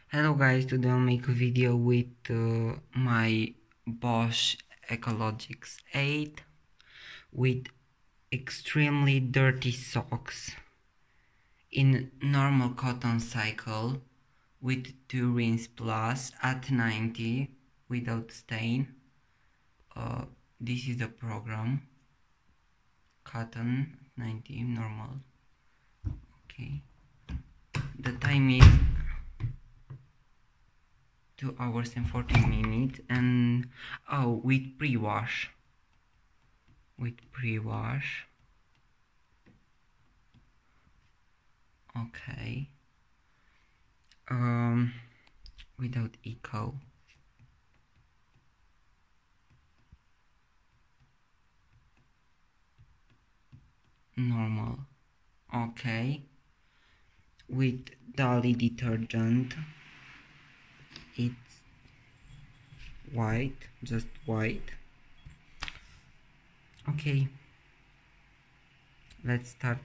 Hello guys, today I'll make a video with my Bosch Ecologics 8 with extremely dirty socks in normal cotton cycle with 2 rinse plus at 90 without stain. This is the program, cotton 90 normal. Okay, the time is 2 hours and 40 minutes, and with pre-wash. Okay. Without eco. Normal. Okay. With Dali detergent. It's white, just white. Okay. Let's start.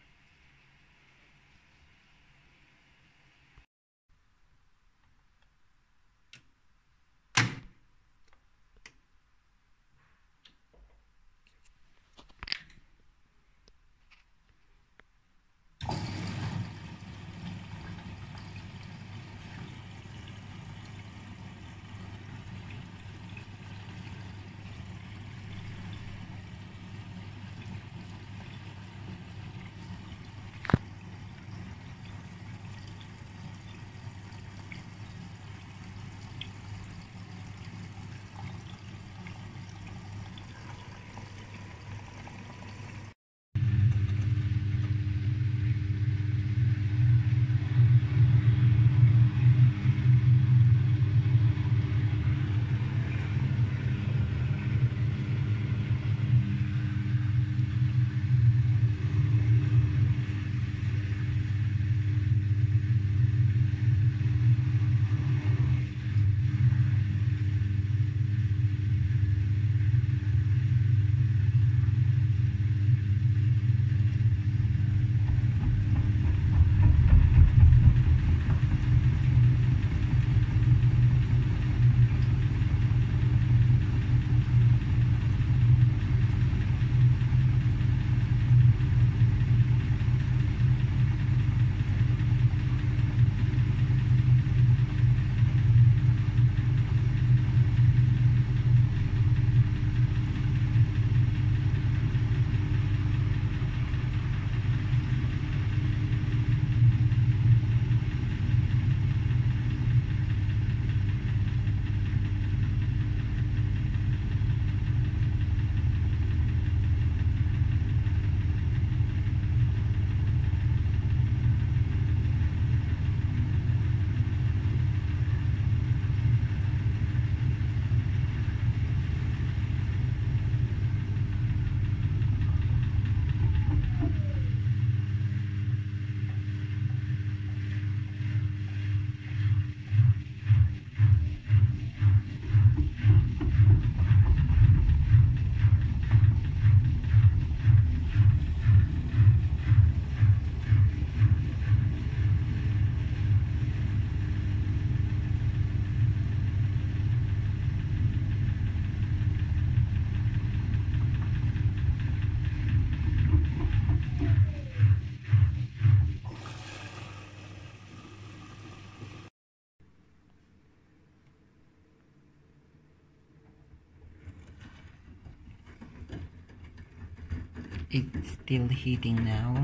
It's still heating now.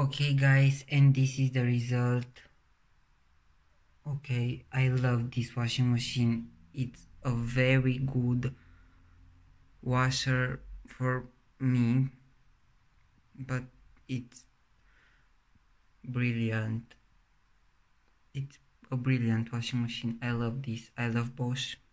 Okay guys, and this is the result. Okay, I love this washing machine. It's a very good washer for me, but it's brilliant. It's a brilliant washing machine. I love this. I love Bosch.